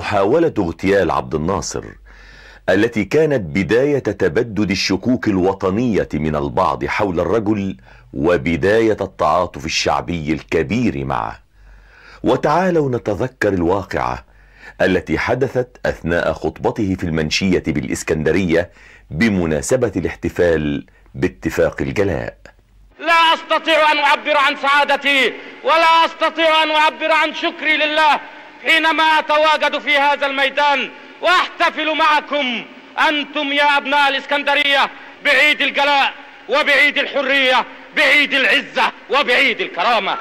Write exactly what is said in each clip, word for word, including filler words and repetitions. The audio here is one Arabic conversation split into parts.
محاولة اغتيال عبد الناصر التي كانت بداية تبدد الشكوك الوطنية من البعض حول الرجل وبداية التعاطف الشعبي الكبير معه. وتعالوا نتذكر الواقعة التي حدثت أثناء خطبته في المنشية بالإسكندرية بمناسبة الاحتفال باتفاق الجلاء. لا أستطيع أن أعبر عن سعادتي ولا أستطيع أن أعبر عن شكري لله حينما أتواجد في هذا الميدان وأحتفل معكم أنتم يا أبناء الإسكندرية بعيد الجلاء وبعيد الحرية، بعيد العزة وبعيد الكرامة.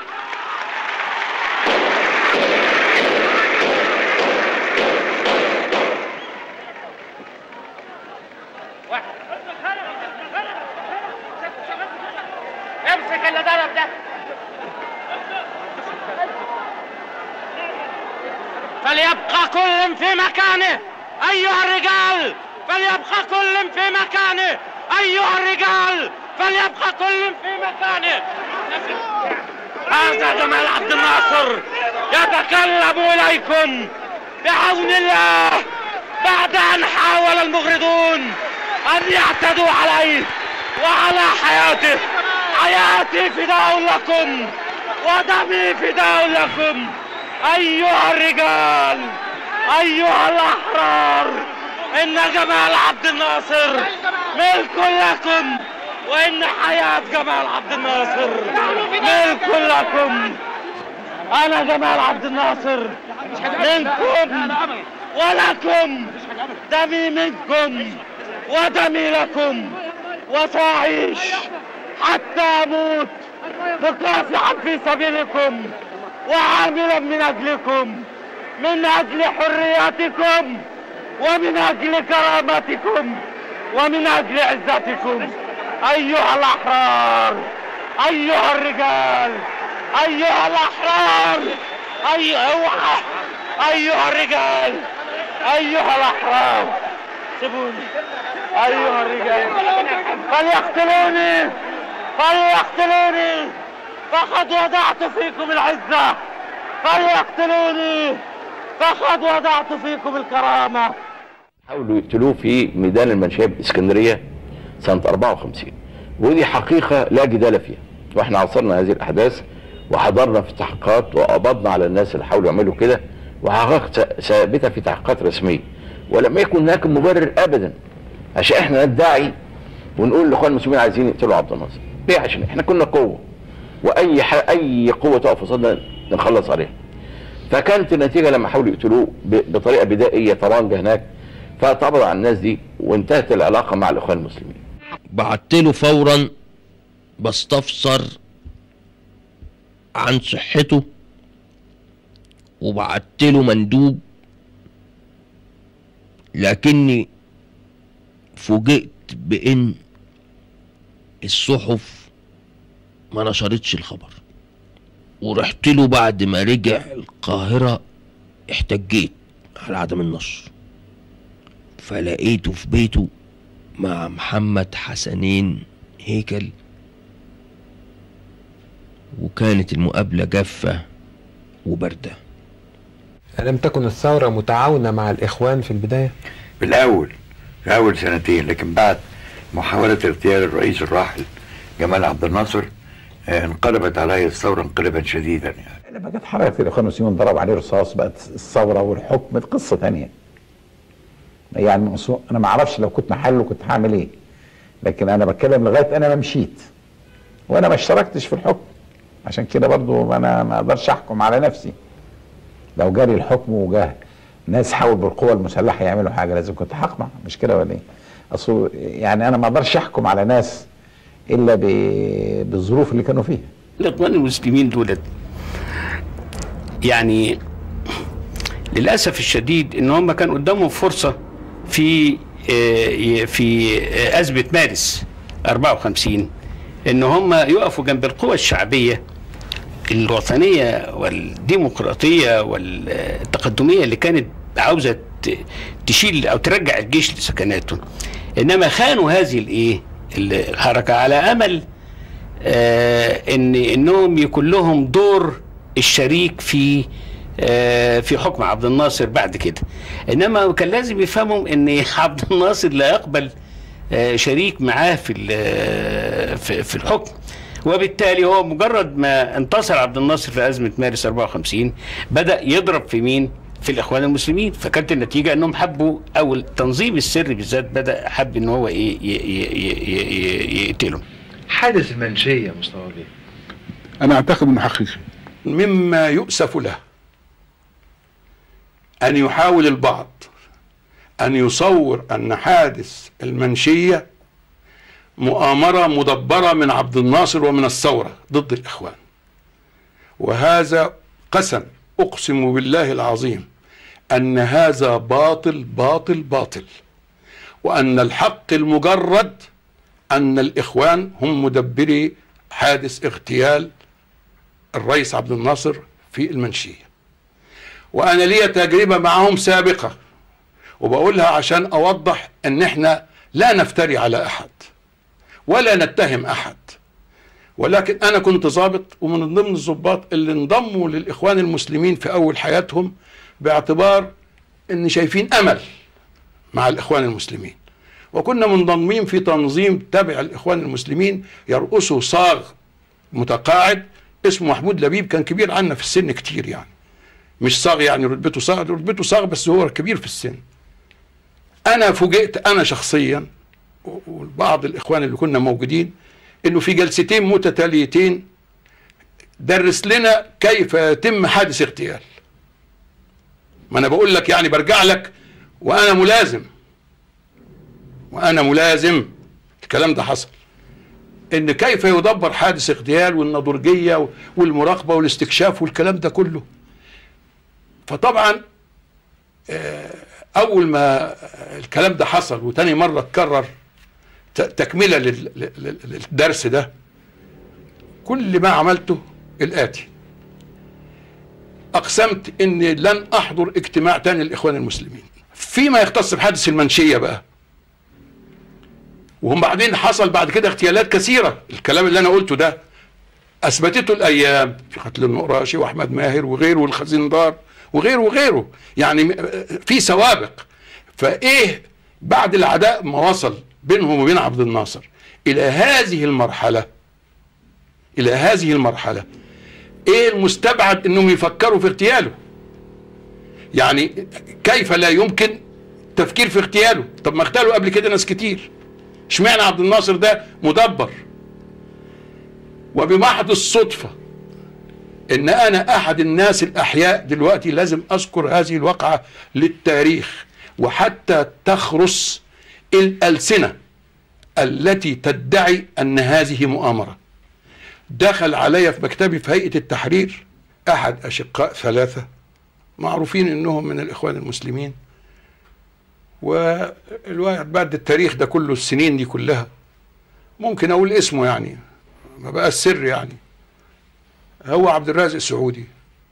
امسك اللي ضرب ده. فليبقى كل في مكانه أيها الرجال، فليبقى كل في مكانه أيها الرجال، فليبقى كل في مكانه. هذا جمال عبد الناصر يتكلم إليكم بعون الله بعد أن حاول المغرضون أن يعتدوا عليه وعلى حياته. حياتي فداء لكم ودمي فداء لكم أيها الرجال أيها الأحرار. إن جمال عبد الناصر ملك لكم، وإن حياة جمال عبد الناصر ملك لكم. أنا جمال عبد الناصر منكم ولكم، دمي منكم ودمي لكم، وسأعيش حتى أموت مكافحا في سبيلكم وعاملا من أجلكم، من أجل حرياتكم ومن أجل كرامتكم ومن أجل عزتكم أيها الأحرار أيها الرجال أيها الأحرار أيها أيها الرجال أيها الأحرار. سيبوني أيها الرجال، فليقتلوني فليقتلوني فقد وضعت فيكم العزة، فليقتلوني فقد وضعت فيكم الكرامة. حاولوا يقتلوه في ميدان المنشية بالإسكندرية سنة أربعة وخمسين، ودي حقيقة لا جدال فيها، واحنا عاصرنا هذه الأحداث وحضرنا في التحقيقات وقبضنا على الناس اللي حاولوا يعملوا كده، وحقائق ثابتة في تحقيقات رسمية، ولم يكن هناك مبرر أبدا عشان احنا ندعي ونقول لإخوان المسلمين عايزين يقتلوا عبد الناصر. ليه؟ عشان احنا كنا قوة، وأي ح... أي قوة تقف قصادنا نخلص عليها. فكانت النتيجة لما حاولوا يقتلوه ب... بطريقة بدائية طبعا هناك، فاتقبض على الناس دي وانتهت العلاقة مع الإخوان المسلمين. بعت له فورا بستفسر عن صحته، وبعت له مندوب، لكني فوجئت بان الصحف ما نشرتش الخبر، ورحت له بعد ما رجع القاهرة احتجيت على عدم النشر، فلقيته في بيته مع محمد حسنين هيكل، وكانت المقابلة جافة وباردة. ألم تكن الثورة متعاونة مع الإخوان في البداية؟ بالأول في أول سنتين، لكن بعد محاولة اغتيال الرئيس الراحل جمال عبد الناصر انقلبت عليه الثورة انقلابا شديدا. يعني لما جت حركة الإخوان المسلمين ضرب عليه رصاص، بقت الثورة والحكم قصة ثانية. يعني أنا ما أعرفش لو كنت محله كنت هعمل إيه، لكن أنا بتكلم لغاية أنا ما مشيت وأنا ما اشتركتش في الحكم، عشان كده برضو أنا ما أقدرش أحكم على نفسي. لو جالي الحكم وجاه ناس حاول بالقوة المسلحة يعملوا حاجة لازم كنت هقمع، مش كده ولا إيه؟ أصل يعني أنا ما أقدرش أحكم على ناس إلا بالظروف اللي كانوا فيها. الإخوان المسلمين دولت يعني للأسف الشديد إن هم كان قدامهم فرصة في في أزمة مارس أربعة وخمسين إن هم يقفوا جنب القوى الشعبية الوطنية والديمقراطية والتقدمية اللي كانت عاوزة تشيل أو ترجع الجيش لسكناته، إنما خانوا هذه الإيه الحركة على أمل آه إن إنهم يكون لهم دور الشريك في في حكم عبد الناصر بعد كده. انما كان لازم يفهموا ان عبد الناصر لا يقبل شريك معاه في في الحكم، وبالتالي هو مجرد ما انتصر عبد الناصر في ازمه مارس أربعة وخمسين بدا يضرب في مين؟ في الاخوان المسلمين. فكانت النتيجه انهم حبوا، او التنظيم السري بالذات بدا حب ان هو ايه يقتلهم. حادث المنشيه مصطفى بيه انا اعتقد انه حقيقي. مما يؤسف له ان يحاول البعض ان يصور ان حادث المنشيه مؤامره مدبره من عبد الناصر ومن الثوره ضد الاخوان، وهذا قسم اقسم بالله العظيم ان هذا باطل باطل باطل، وان الحق المجرد ان الاخوان هم مدبري حادث اغتيال الرئيس عبد الناصر في المنشيه. وانا لي تجربه معهم سابقه، وبقولها عشان اوضح ان احنا لا نفتري على احد ولا نتهم احد، ولكن انا كنت ضابط ومن ضمن الضباط اللي انضموا للاخوان المسلمين في اول حياتهم باعتبار ان شايفين امل مع الاخوان المسلمين، وكنا منضمين في تنظيم تابع الاخوان المسلمين يرأسه صاغ متقاعد اسمه محمود لبيب، كان كبير عنا في السن كتير، يعني مش صاغ يعني رتبته صاغ، رتبته صاغ بس هو كبير في السن. انا فوجئت انا شخصيا وبعض الاخوان اللي كنا موجودين انه في جلستين متتاليتين درس لنا كيف يتم حادث اغتيال. ما انا بقول لك يعني برجع لك وانا ملازم وانا ملازم الكلام ده حصل، ان كيف يدبر حادث اغتيال والنضرجيه والمراقبه والاستكشاف والكلام ده كله. فطبعا اول ما الكلام ده حصل وتاني مره اتكرر تكمله للدرس ده، كل ما عملته الاتي: اقسمت اني لن احضر اجتماع تاني للاخوان المسلمين فيما يختص بحادث المنشيه بقى. وهم بعدين حصل بعد كده اغتيالات كثيره، الكلام اللي انا قلته ده اثبتته الايام في قتل النقراشي واحمد ماهر وغيره والخزندار وغيره وغيره، يعني في سوابق. فايه بعد العداء ما وصل بينهم وبين عبد الناصر الى هذه المرحله الى هذه المرحله ايه المستبعد انهم يفكروا في اغتياله؟ يعني كيف لا يمكن تفكير في اغتياله؟ طب ما اغتالوا قبل كده ناس كتير، اشمعنى عبد الناصر ده مدبر؟ وبمحض الصدفه ان انا احد الناس الاحياء دلوقتي لازم اذكر هذه الواقعه للتاريخ، وحتى تخرس الالسنه التي تدعي ان هذه مؤامره. دخل علي في مكتبي في هيئه التحرير احد اشقاء ثلاثه معروفين انهم من الاخوان المسلمين، والواحد بعد التاريخ ده كله السنين دي كلها ممكن اقول اسمه، يعني ما بقى السر، يعني هو عبد الرازق سعودي،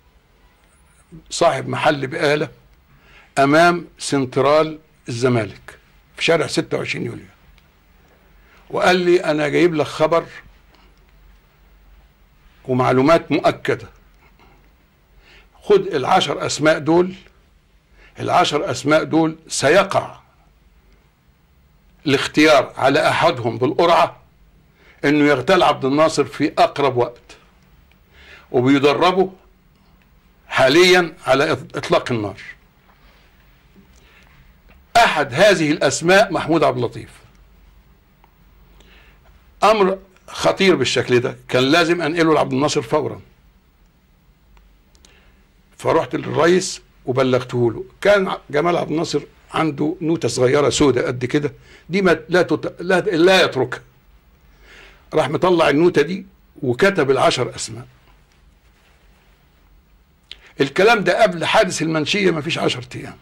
صاحب محل بقالة امام سنترال الزمالك في شارع ستة وعشرين يوليو، وقال لي انا جايب لك خبر ومعلومات مؤكدة، خد العشر اسماء دول، العشر اسماء دول سيقع الاختيار على احدهم بالقرعة انه يغتال عبد الناصر في اقرب وقت، وبيدربوا حاليا على اطلاق النار. احد هذه الاسماء محمود عبد اللطيف. امر خطير بالشكل ده كان لازم انقله لعبد الناصر فورا، فرحت للرئيس وبلغته له. كان جمال عبد الناصر عنده نوتة صغيرة سودة قد كده، دي ما لا, تت... لا لا يتركها. راح مطلع النوتة دي وكتب العشر اسماء. الكلام ده قبل حادث المنشية ما فيش عشر ايام.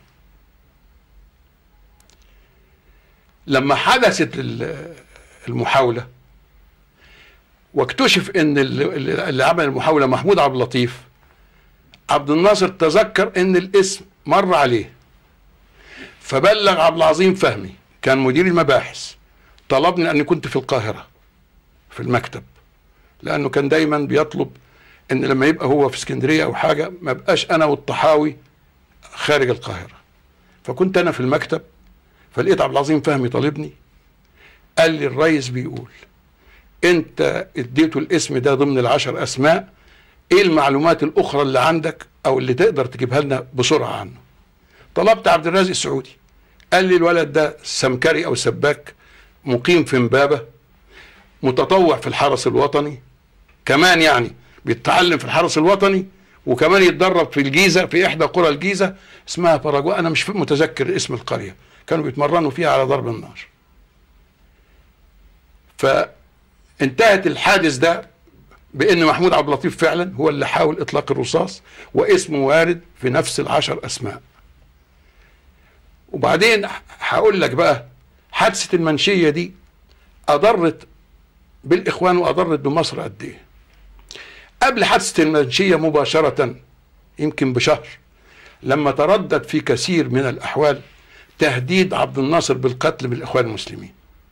لما حدثت المحاولة واكتشف ان اللي عمل المحاولة محمود عبد اللطيف، عبد الناصر تذكر ان الاسم مر عليه، فبلغ عبد العظيم فهمي كان مدير المباحث، طلبني اني كنت في القاهرة في المكتب، لانه كان دايما بيطلب ان لما يبقى هو في اسكندريه او حاجه ما بقاش انا والطحاوي خارج القاهره. فكنت انا في المكتب، فلقيت عبد العظيم فهمي طالبني، قال لي الريس بيقول انت اديته الاسم ده ضمن العشر اسماء، ايه المعلومات الاخرى اللي عندك او اللي تقدر تجيبها لنا بسرعه عنه؟ طلبت عبد الرازق السعودي، قال لي الولد ده سمكري او سباك، مقيم في امبابه، متطوع في الحرس الوطني، كمان يعني بيتعلم في الحرس الوطني وكمان يتدرب في الجيزه في احدى قرى الجيزه اسمها باراجواي، انا مش متذكر اسم القريه، كانوا بيتمرنوا فيها على ضرب النار. فانتهت الحادث ده بان محمود عبد اللطيف فعلا هو اللي حاول اطلاق الرصاص، واسمه وارد في نفس العشر اسماء. وبعدين هقول لك بقى حادثه المنشيه دي اضرت بالاخوان واضرت بمصر قد ايه. قبل حادثه المنشيه مباشره يمكن بشهر، لما تردد في كثير من الاحوال تهديد عبد الناصر بالقتل بالاخوان المسلمين.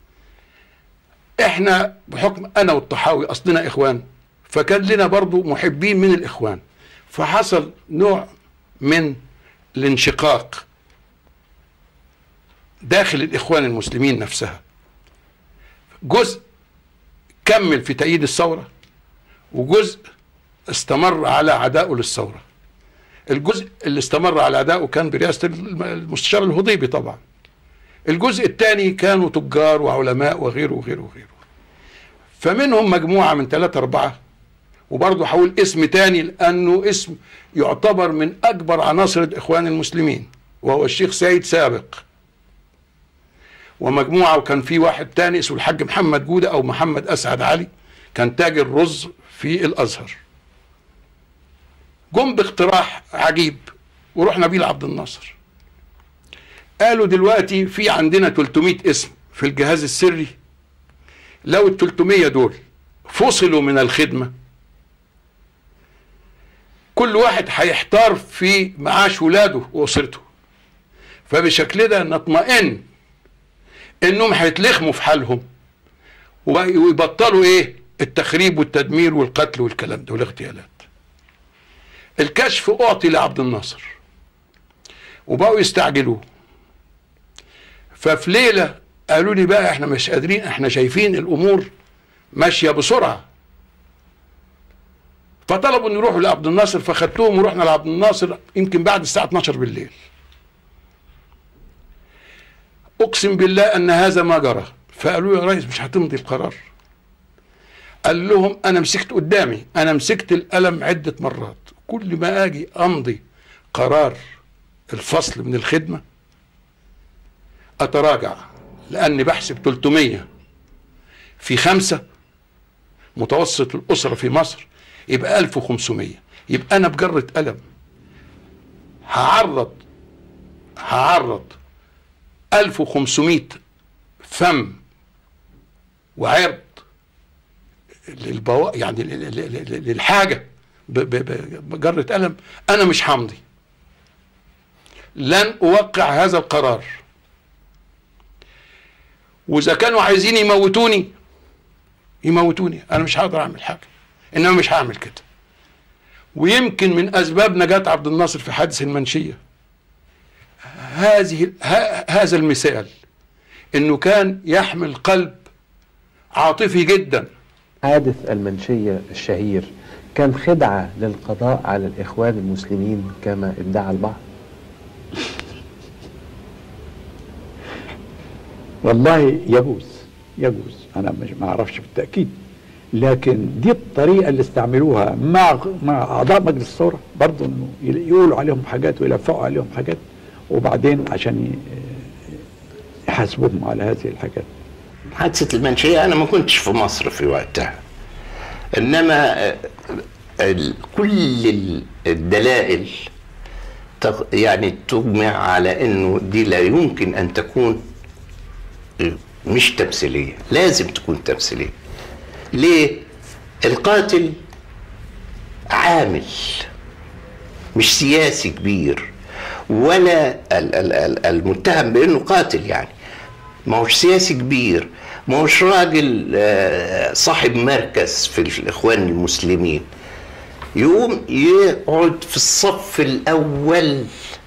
احنا بحكم انا والطحاوي اصلنا اخوان، فكان لنا برضو محبين من الاخوان، فحصل نوع من الانشقاق داخل الاخوان المسلمين نفسها. جزء كمل في تأييد الثورة، وجزء استمر على عدائه للثورة. الجزء اللي استمر على عدائه كان برئاسة المستشار الهضيبي طبعا. الجزء الثاني كانوا تجار وعلماء وغيره وغيره وغيره. فمنهم مجموعة من ثلاثة أربعة، وبرضه هقول اسم تاني لأنه اسم يعتبر من أكبر عناصر الإخوان المسلمين، وهو الشيخ سيد سابق، ومجموعة، وكان في واحد تاني اسمه الحاج محمد جودة أو محمد أسعد علي، كان تاجر رز في الأزهر. جم باقتراح عجيب ورحنا بيه لعبد الناصر. قالوا دلوقتي في عندنا ثلاثمائة اسم في الجهاز السري، لو ال ثلاثمائة دول فصلوا من الخدمة كل واحد هيحتار في معاش ولاده وأسرته، فبشكل ده نطمئن انهم هيتلخموا في حالهم ويبطلوا ايه التخريب والتدمير والقتل والكلام ده والاغتيالات. الكشف اعطي لعبد الناصر وبقوا يستعجلوه. ففي ليله قالوا لي بقى احنا مش قادرين، احنا شايفين الامور ماشيه بسرعه، فطلبوا ان يروحوا لعبد الناصر، فخدتهم ورحنا لعبد الناصر يمكن بعد الساعه اتناشر بالليل. اقسم بالله ان هذا ما جرى. فقالوا يا ريس مش هتمضي القرار؟ قال لهم انا مسكت قدامي، انا مسكت القلم عده مرات، كل ما اجي امضي قرار الفصل من الخدمه اتراجع، لاني بحسب ثلاثمائة في خمسة متوسط الاسره في مصر يبقى ألف وخمسمائة، يبقى انا بجره قلم هعرض هعرض ألف وخمسمائة فم وعرض للبوا يعني للحاجه بجره قلم. انا مش همضي، لن اوقع هذا القرار، واذا كانوا عايزين يموتوني يموتوني، انا مش هقدر اعمل حاجه، انما مش هعمل كده. ويمكن من اسباب نجاة عبد الناصر في حادث المنشيه هذه هذا المثال، انه كان يحمل قلب عاطفي جدا. حادث المنشيه الشهير كان خدعه للقضاء على الاخوان المسلمين كما ادعى البعض؟ والله يجوز يجوز انا مش ما اعرفش بالتاكيد، لكن دي الطريقه اللي استعملوها مع مع اعضاء مجلس الثوره برضه، انه يقولوا عليهم حاجات ويلفقوا عليهم حاجات، وبعدين عشان يحاسبوهم على هذه الحاجات. حادثة المنشية أنا ما كنتش في مصر في وقتها، إنما كل الدلائل يعني تجمع على إنه دي لا يمكن أن تكون مش تمثيلية، لازم تكون تمثيلية. ليه؟ القاتل عامل مش سياسي كبير، ولا المتهم بانه قاتل يعني ما هوش سياسي كبير، ما هوش راجل صاحب مركز في الاخوان المسلمين، يقوم يقعد في الصف الأول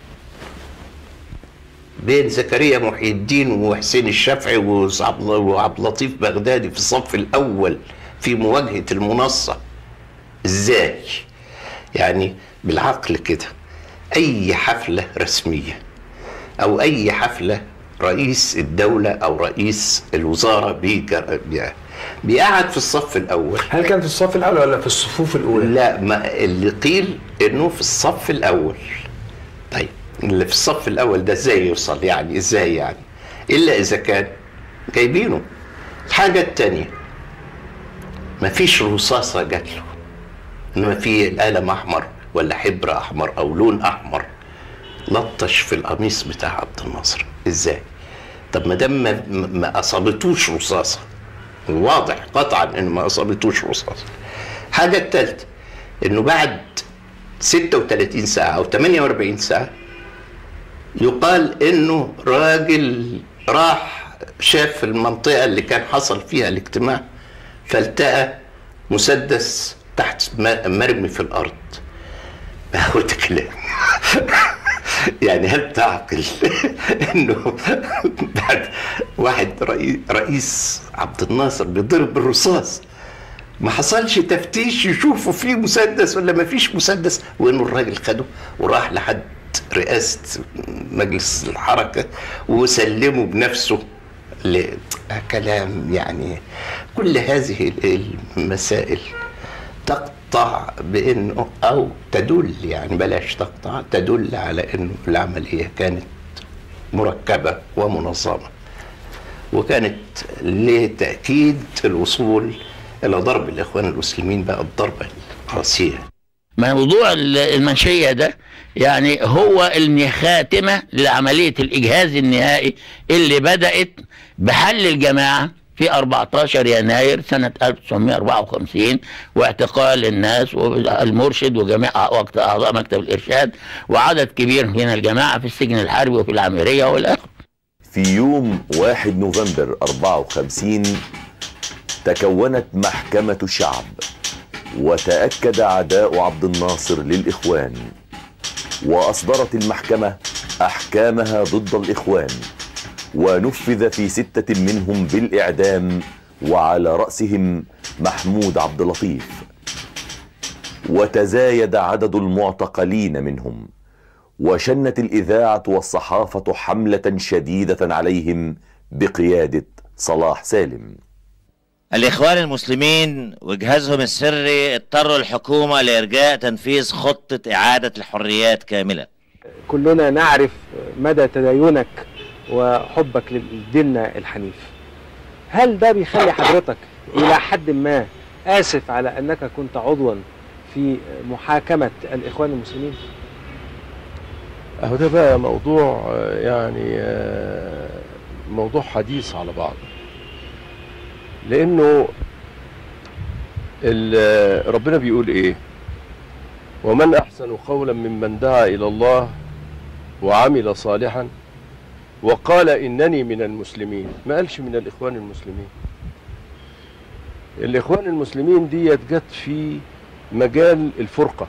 بين زكريا محي الدين وحسين الشافعي وعبد اللطيف بغدادي في الصف الأول في مواجهة المنصة. ازاي؟ يعني بالعقل كده، أي حفلة رسمية أو أي حفلة رئيس الدولة أو رئيس الوزارة بيجر... بيقعد في الصف الأول. هل كان في الصف الأول ولا في الصفوف الأولى؟ لا، ما اللي قيل إنه في الصف الأول. طيب اللي في الصف الأول ده ازاي يوصل يعني؟ ازاي يعني؟ إلا إذا كان جايبينه. الحاجة التانية، مفيش رصاصة جات له، إنما في قلم أحمر ولا حبر أحمر أو لون أحمر لطش في القميص بتاع عبد الناصر. ازاي؟ طب ما دام ما, ما اصابتوش رصاصه، واضح قطعا انه ما اصابتوش رصاصه. حاجه الثالثه، انه بعد ستة وثلاثين ساعه او ثمانية وأربعين ساعه يقال انه راجل راح شاف المنطقه اللي كان حصل فيها الاجتماع فالتقى مسدس تحت مرمي في الارض. ما هو ده كلام؟ يعني هل تعقل انه بعد واحد رئيس عبد الناصر بيضرب بالرصاص ما حصلش تفتيش يشوفوا فيه مسدس ولا ما فيش مسدس، وانه الراجل خده وراح لحد رئاسة مجلس الحركة وسلمه بنفسه؟ كلام يعني. كل هذه المسائل تقطع بانه او تدل، يعني بلاش تقطع، تدل على انه العمليه كانت مركبه ومنظمه، وكانت لتاكيد الوصول الى ضرب الاخوان المسلمين بقى الضربه القاسيه. موضوع المنشيه ده يعني هو الخاتمه لعمليه الاجهاز النهائي اللي بدات بحل الجماعه في أربعة عشر يناير سنة ألف وتسعمائة وأربعة وخمسين واعتقال الناس والمرشد وجميع أعضاء مكتب الإرشاد وعدد كبير من الجماعة في السجن الحربي وفي العميرية والآخر. في يوم واحد نوفمبر أربعة وخمسين تكونت محكمة الشعب، وتأكد عداء عبد الناصر للإخوان، وأصدرت المحكمة أحكامها ضد الإخوان، ونفذ في ستة منهم بالإعدام وعلى رأسهم محمود عبد اللطيف، وتزايد عدد المعتقلين منهم، وشنت الإذاعة والصحافة حملة شديدة عليهم بقيادة صلاح سالم. الإخوان المسلمين وجهازهم السري اضطروا الحكومة لإرجاء تنفيذ خطة إعادة الحريات كاملة. كلنا نعرف مدى تدينك وحبك لديننا الحنيف. هل ده بيخلي حضرتك إلى حد ما آسف على أنك كنت عضوا في محاكمة الإخوان المسلمين؟ أهو ده بقى موضوع يعني موضوع حديث على بعض، لأنه ربنا بيقول إيه؟ ومن أحسن قولا ممن دعا إلى الله وعمل صالحا وقال إنني من المسلمين. ما قالش من الإخوان المسلمين. الإخوان المسلمين دي جت في مجال الفرقة،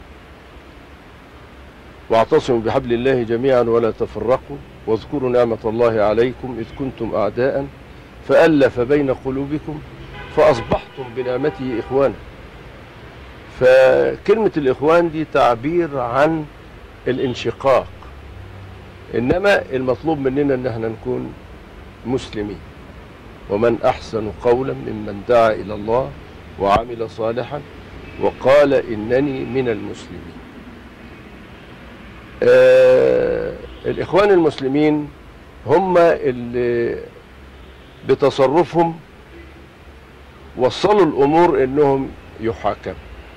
واعتصموا بحبل الله جميعا ولا تفرقوا واذكروا نعمة الله عليكم إذ كنتم أعداء فألف بين قلوبكم فأصبحتم بنعمته إخوانا. فكلمة الإخوان دي تعبير عن الانشقاق، إنما المطلوب مننا إن احنا نكون مسلمين. ومن أحسن قولا ممن دعا إلى الله وعمل صالحا وقال إنني من المسلمين. آه الإخوان المسلمين هم اللي بتصرفهم وصلوا الأمور إنهم يحاكموا.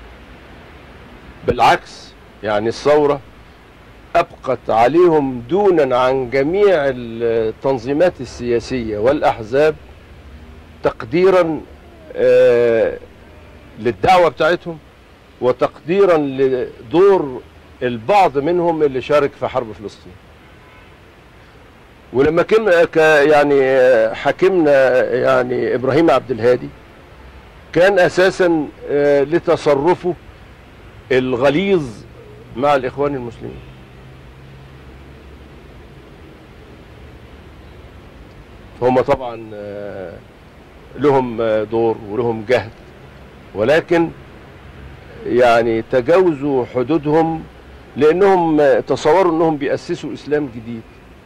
بالعكس، يعني الثورة أبقت عليهم دونا عن جميع التنظيمات السياسية والأحزاب تقديرا آه للدعوة بتاعتهم، وتقديرا لدور البعض منهم اللي شارك في حرب فلسطين. ولما كنا يعني حاكمنا يعني إبراهيم عبد الهادي كان أساسا آه لتصرفه الغليظ مع الإخوان المسلمين. هم طبعا لهم دور ولهم جهد، ولكن يعني تجاوزوا حدودهم لأنهم تصوروا أنهم بيأسسوا إسلام جديد،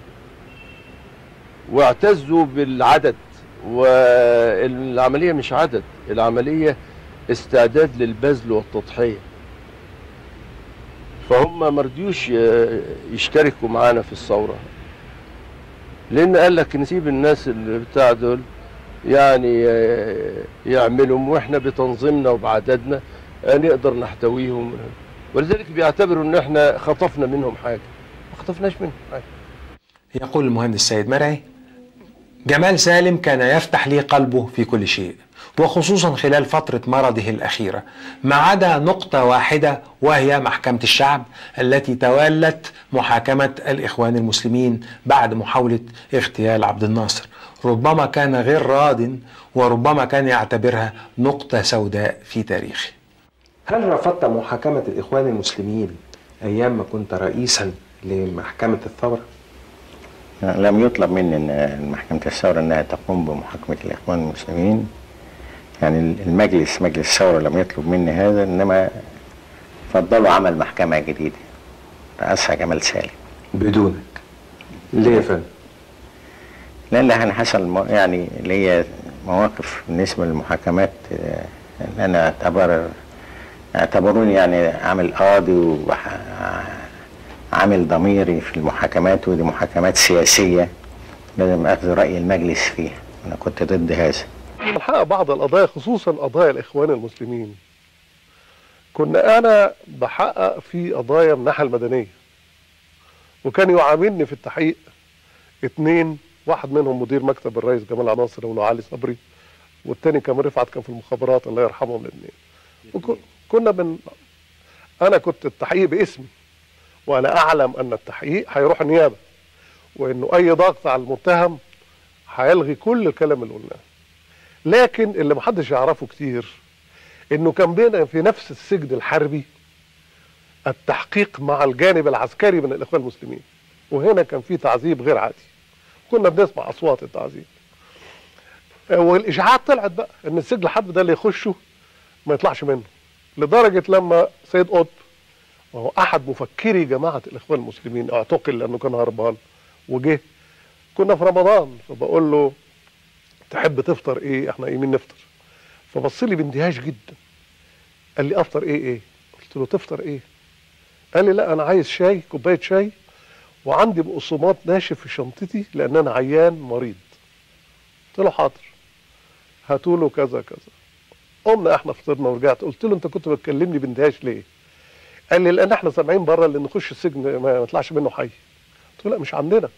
واعتزوا بالعدد، والعملية مش عدد، العملية استعداد للبذل والتضحية. فهم ما رضيوش يشتركوا معانا في الثورة، لأن قال لك نسيب الناس اللي بتاع دول يعني يعملهم، واحنا بتنظيمنا وبعددنا نقدر نحتويهم، ولذلك بيعتبروا ان احنا خطفنا منهم حاجة. ما خطفناش منهم حاجة. يقول المهندس سيد مرعي: جمال سالم كان يفتح لي قلبه في كل شيء، وخصوصا خلال فترة مرضه الأخيرة، ما عدا نقطة واحدة وهي محكمة الشعب التي تولت محاكمة الإخوان المسلمين بعد محاولة اغتيال عبد الناصر. ربما كان غير راض، وربما كان يعتبرها نقطة سوداء في تاريخه. هل رفضت محاكمة الإخوان المسلمين أيام ما كنت رئيسا لمحكمة الثورة؟ لم يطلب مني ان محكمة الثورة انها تقوم بمحاكمة الإخوان المسلمين، يعني المجلس مجلس الثورة لم يطلب مني هذا، انما فضلوا عمل محكمة جديدة رأسها جمال سالم. بدونك؟ ليه يا فندم؟ لأن يعني حصل يعني ليا مواقف بالنسبة للمحاكمات، ان انا اعتبر اعتبروني يعني عامل قاضي وعامل ضميري في المحاكمات، ودي محاكمات سياسية لازم اخذ رأي المجلس فيها، انا كنت ضد هذا. الحقيقة بعض القضايا خصوصا قضايا الإخوان المسلمين كنا أنا بحقق في قضايا من الناحية المدنية، وكان يعاملني في التحقيق اتنين، واحد منهم مدير مكتب الرئيس جمال عناصر وابنه علي صبري، والتاني كان رفعت كان في المخابرات الله يرحمهم الاثنين. وكنا من أنا كنت التحقيق باسمي، وأنا أعلم أن التحقيق هيروح النيابة، وإنه أي ضغط على المتهم هيلغي كل الكلام اللي قلناه. لكن اللي محدش يعرفه كتير انه كان بينا في نفس السجن الحربي التحقيق مع الجانب العسكري من الاخوان المسلمين، وهنا كان في تعذيب غير عادي، كنا بنسمع اصوات التعذيب. والاشاعات طلعت بقى ان السجن الحربي ده اللي يخشه ما يطلعش منه، لدرجه لما سيد قطب وهو احد مفكري جماعه الاخوان المسلمين اعتقل لانه كان هربان وجه، كنا في رمضان فبقول له تحب تفطر ايه؟ احنا ايه مين نفطر؟ فبص لي باندهاش جدا، قال لي افطر ايه ايه؟ قلت له تفطر ايه؟ قال لي لا انا عايز شاي، كوبايه شاي، وعندي بقسماط ناشف في شنطتي لان انا عيان مريض. قلت له حاضر، هاتوا له كذا كذا. قمنا احنا فطرنا ورجعت، قلت له انت كنت بتكلمني باندهاش ليه؟ قال لي لان احنا سامعين بره اللي نخش السجن ما يطلعش منه حي. قلت له لا مش عندنا.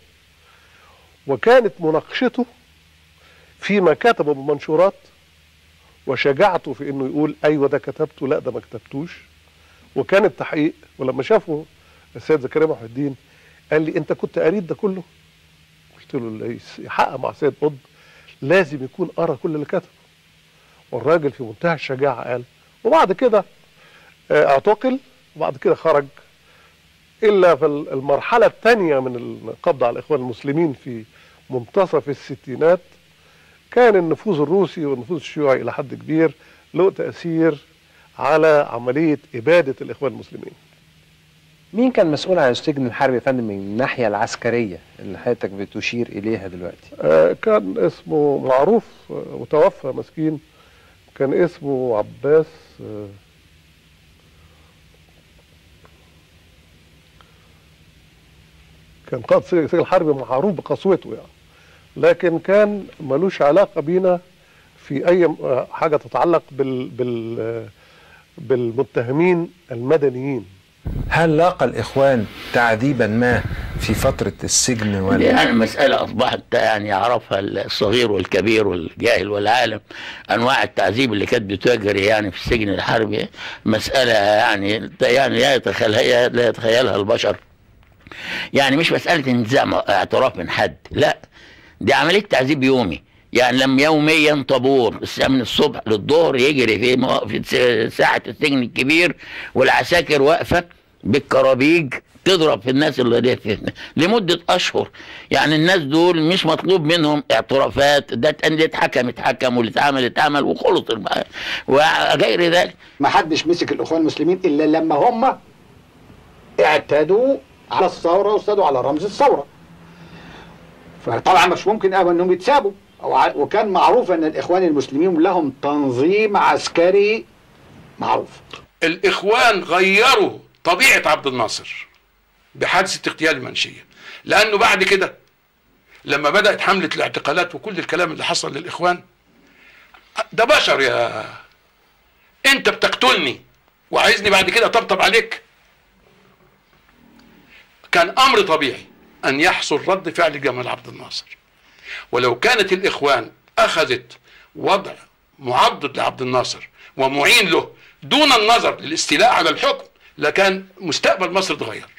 وكانت مناقشته فيما كتبه بالمنشورات وشجاعته في انه يقول ايوه ده كتبته لا ده ما كتبتوش، وكان التحقيق. ولما شافه السيد زكريا محي الدين قال لي انت كنت قريت ده كله؟ قلت له اللي يحقق مع سيد قطب لازم يكون قرا كل اللي كتبه. والراجل في منتهى الشجاعه قال، وبعد كده اعتقل، وبعد كده خرج. الا في المرحله الثانيه من القبض على الاخوان المسلمين في منتصف الستينات كان النفوذ الروسي والنفوذ الشيوعي الى حد كبير له تاثير على عمليه اباده الاخوان المسلمين. مين كان مسؤول عن السجن الحربي يا فندم من الناحيه العسكريه اللي حضرتك بتشير اليها دلوقتي؟ آه كان اسمه معروف وتوفى مسكين، كان اسمه عباس آه كان قائد السجن الحربي معروف بقسوته يعني، لكن كان ملوش علاقه بينا في اي حاجه تتعلق بال بال بالمتهمين المدنيين. هل لاقى الإخوان تعذيبا ما في فترة السجن ولا؟ يعني مسألة أصبحت يعني يعرفها الصغير والكبير والجاهل والعالم، أنواع التعذيب اللي كانت بتجري يعني في السجن الحربي مسألة يعني يعني لا يتخيلها لا يتخيلها البشر. يعني مش مسألة انتزاع اعتراف من حد، لا دي عملية تعذيب يومي. يعني لما يوميا طابور من الصبح للظهر يجري في مو- في ساحه السجن الكبير، والعساكر واقفه بالكرابيج تضرب في الناس اللي دي في لمده اشهر. يعني الناس دول مش مطلوب منهم اعترافات، ده اللي اتحكم اتحكم واللي اتعمل اتعمل وخلص الم- وغير ذلك. ما حدش مسك الاخوان المسلمين الا لما هم اعتدوا على الثوره واستدوا على رمز الثوره. فطبعا مش ممكن ابدا انهم يتسابوا، وع- وكان معروف ان الاخوان المسلمين لهم تنظيم عسكري معروف. الاخوان غيروا طبيعه عبد الناصر بحادثه اغتيال المنشيه، لانه بعد كده لما بدات حمله الاعتقالات وكل الكلام اللي حصل للاخوان، ده بشر يا انت بتقتلني وعايزني بعد كده اطبطب عليك. كان امر طبيعي ان يحصل رد فعل جمال عبد الناصر، ولو كانت الاخوان اخذت وضع معضد لعبد الناصر ومعين له دون النظر للاستيلاء على الحكم، لكان مستقبل مصر اتغير.